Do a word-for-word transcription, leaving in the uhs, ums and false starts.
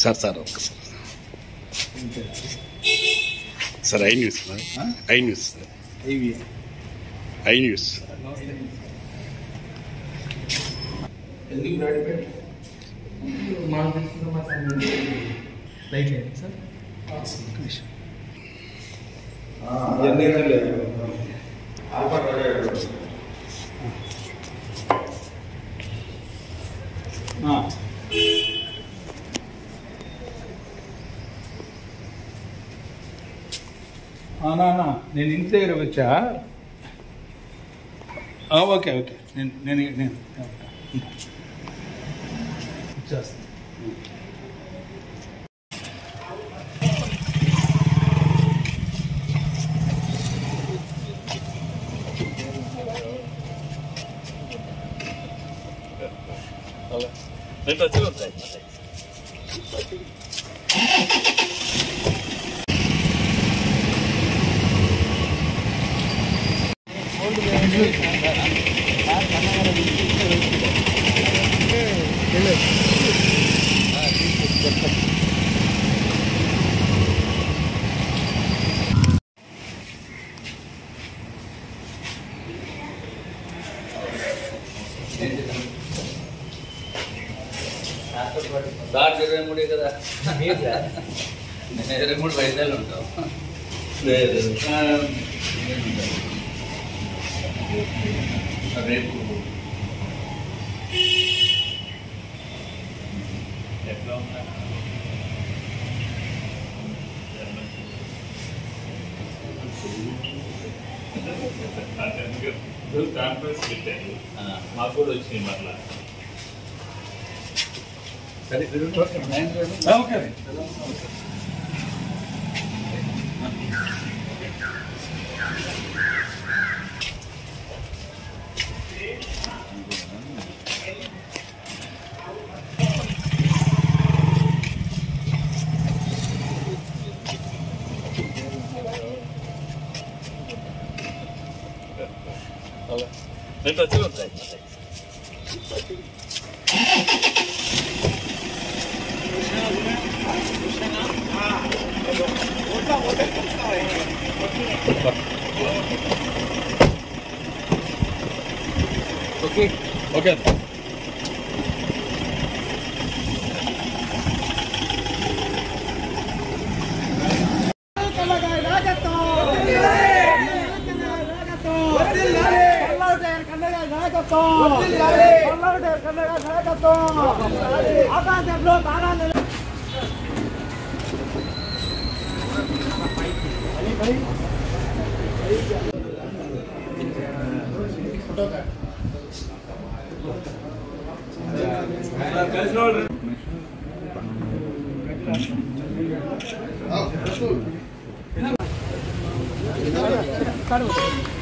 Sir sir ఒక్కసారి sir I news I news I news నేను ఇంటి దగ్గర వచ్చా. ఓకే ఓకే నేను నేను నేను వచ్చేస్తాను. సార్ ఇరవై మూడే కదా, ఇరవై మూడు వైద్యాలు ఉంటాం. రేపు ఎట్లా ఉన్నా కాన్ఫరెన్స్ పెట్టాను, మాకు కూడా వచ్చినాయి మరలా. సరే ఓకే నేను వచ్చి ఉంటాయి. ఓకే ఓకే ఆకాశంలో తారాలు కలిసి